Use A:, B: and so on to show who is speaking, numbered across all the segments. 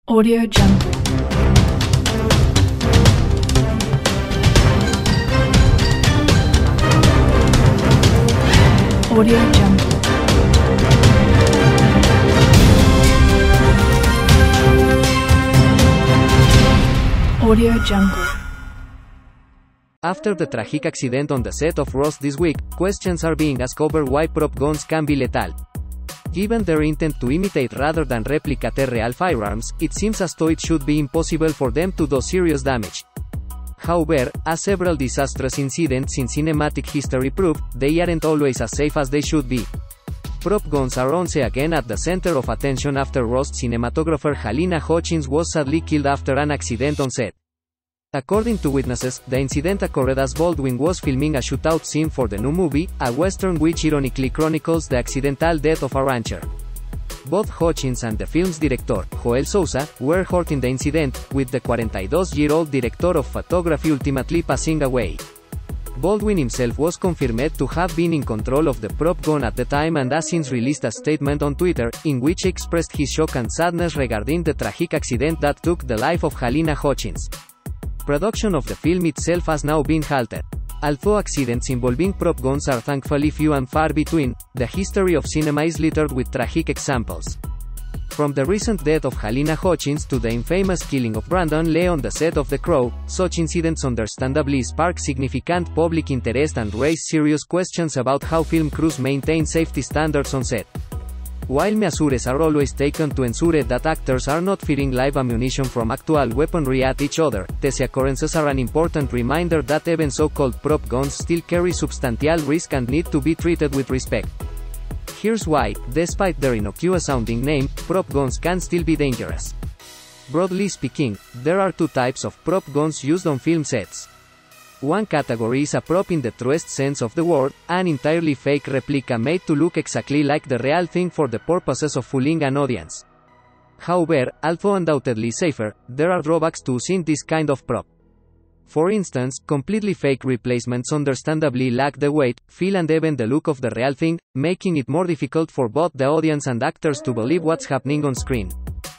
A: Audio Jungle. Audio Jungle. Audio Jungle.
B: After the tragic accident on the set of Rust this week, questions are being asked over why prop guns can be lethal. Given their intent to imitate rather than replicate real firearms, it seems as though it should be impossible for them to do serious damage. However, as several disastrous incidents in cinematic history prove, they aren't always as safe as they should be. Prop guns are once again at the center of attention after Rust cinematographer Halyna Hutchins was sadly killed after an accident on set. According to witnesses, the incident occurred as Baldwin was filming a shootout scene for the new movie, a western which ironically chronicles the accidental death of a rancher. Both Hutchins and the film's director, Joel Souza, were hurt in the incident, with the 42-year-old director of photography ultimately passing away. Baldwin himself was confirmed to have been in control of the prop gun at the time and has since released a statement on Twitter, in which he expressed his shock and sadness regarding the tragic accident that took the life of Halyna Hutchins. Production of the film itself has now been halted. Although accidents involving prop guns are thankfully few and far between, the history of cinema is littered with tragic examples. From the recent death of Halyna Hutchins to the infamous killing of Brandon Lee on the set of The Crow, such incidents understandably spark significant public interest and raise serious questions about how film crews maintain safety standards on set. While measures are always taken to ensure that actors are not firing live ammunition from actual weaponry at each other, these occurrences are an important reminder that even so-called prop guns still carry substantial risk and need to be treated with respect. Here's why: despite their innocuous-sounding name, prop guns can still be dangerous. Broadly speaking, there are two types of prop guns used on film sets. One category is a prop in the truest sense of the word, an entirely fake replica made to look exactly like the real thing for the purposes of fooling an audience. However, although undoubtedly safer, there are drawbacks to using this kind of prop. For instance, completely fake replacements understandably lack the weight, feel and even the look of the real thing, making it more difficult for both the audience and actors to believe what's happening on screen.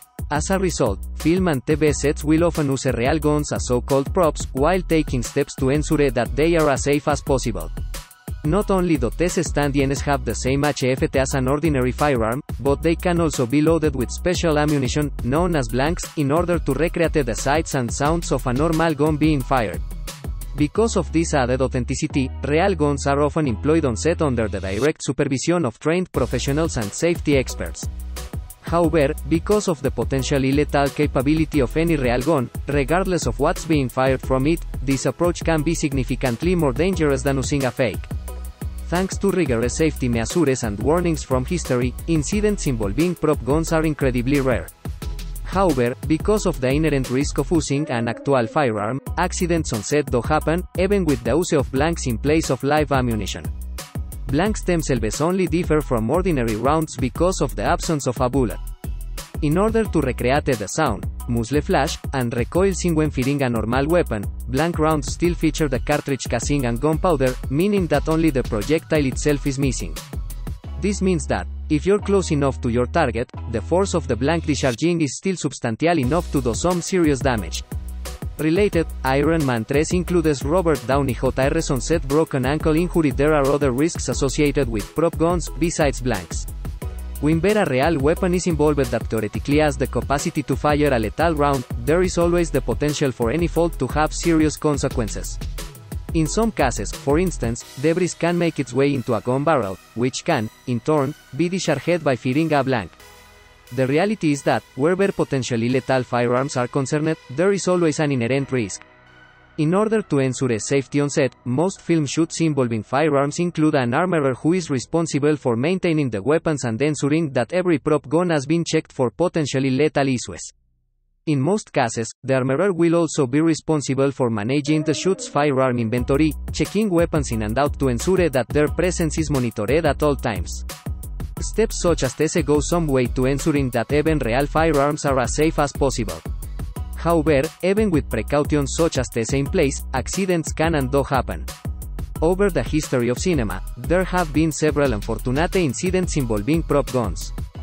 B: As a result, film and TV sets will often use real guns as so-called props, while taking steps to ensure that they are as safe as possible. Not only do these stand-ins have the same HFT as an ordinary firearm, but they can also be loaded with special ammunition, known as blanks, in order to recreate the sights and sounds of a normal gun being fired. Because of this added authenticity, real guns are often employed on set under the direct supervision of trained professionals and safety experts. However, because of the potentially lethal capability of any real gun, regardless of what's being fired from it, this approach can be significantly more dangerous than using a fake. Thanks to rigorous safety measures and warnings from history, incidents involving prop guns are incredibly rare. However, because of the inherent risk of using an actual firearm, accidents on set do happen, even with the use of blanks in place of live ammunition. Blanks themselves only differ from ordinary rounds because of the absence of a bullet. In order to recreate the sound, muzzle flash, and recoil scene when firing a normal weapon, blank rounds still feature the cartridge casing and gunpowder, meaning that only the projectile itself is missing. This means that, if you're close enough to your target, the force of the blank discharging is still substantial enough to do some serious damage. Related, Iron Man 3 includes Robert Downey Jr.'s on-set broken ankle injury. There are other risks associated with prop guns, besides blanks. Whenever a real weapon is involved that theoretically has the capacity to fire a lethal round, there is always the potential for any fault to have serious consequences. In some cases, for instance, debris can make its way into a gun barrel, which can, in turn, be discharged by firing a blank. The reality is that, wherever potentially lethal firearms are concerned, there is always an inherent risk. In order to ensure safety on set, most film shoots involving firearms include an armorer who is responsible for maintaining the weapons and ensuring that every prop gun has been checked for potentially lethal issues. In most cases, the armorer will also be responsible for managing the shoot's firearm inventory, checking weapons in and out to ensure that their presence is monitored at all times. Steps such as these go some way to ensuring that even real firearms are as safe as possible. However, even with precautions such as these in place, accidents can and do happen. Over the history of cinema, there have been several unfortunate incidents involving prop guns.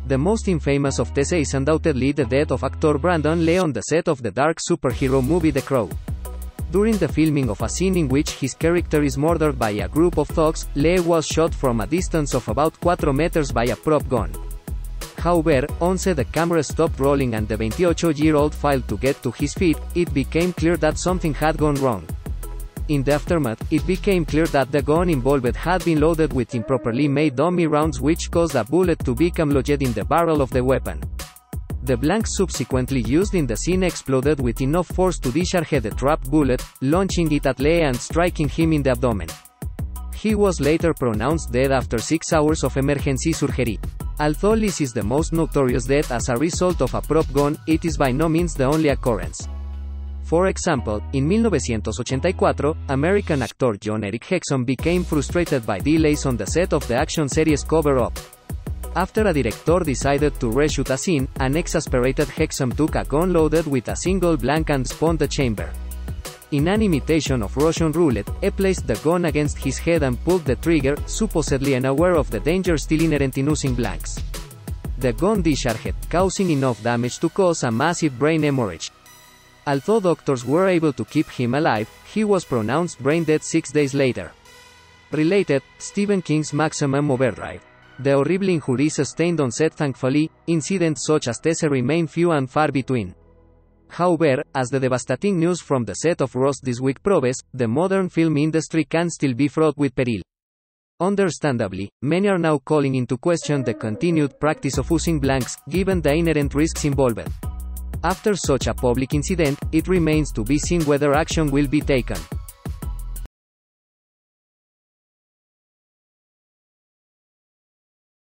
B: The most infamous of these is undoubtedly the death of actor Brandon Lee on the set of the dark superhero movie The Crow. During the filming of a scene in which his character is murdered by a group of thugs, Lee was shot from a distance of about 4 meters by a prop gun. However, once the camera stopped rolling and the 28-year-old failed to get to his feet, it became clear that something had gone wrong. In the aftermath, it became clear that the gun involved had been loaded with improperly made dummy rounds which caused a bullet to become lodged in the barrel of the weapon. The blanks subsequently used in the scene exploded with enough force to discharge the trapped bullet, launching it at Lee and striking him in the abdomen. He was later pronounced dead after 6 hours of emergency surgery. Although this is the most notorious death as a result of a prop gun, it is by no means the only occurrence. For example, in 1984, American actor John Eric Hexum became frustrated by delays on the set of the action series Cover Up. After a director decided to reshoot a scene, an exasperated Hexum took a gun loaded with a single blank and spun the chamber. In an imitation of Russian roulette, he placed the gun against his head and pulled the trigger, supposedly unaware of the danger still inherent in using blanks. The gun discharged, causing enough damage to cause a massive brain hemorrhage. Although doctors were able to keep him alive, he was pronounced brain dead 6 days later. Related, Stephen King's Maximum Overdrive. The horrible injuries sustained on set. Thankfully, incidents such as these remain few and far between. However, as the devastating news from the set of Rust this week proves, the modern film industry can still be fraught with peril. Understandably, many are now calling into question the continued practice of using blanks, given the inherent risks involved. After such a public incident, it remains to be seen whether action will be taken.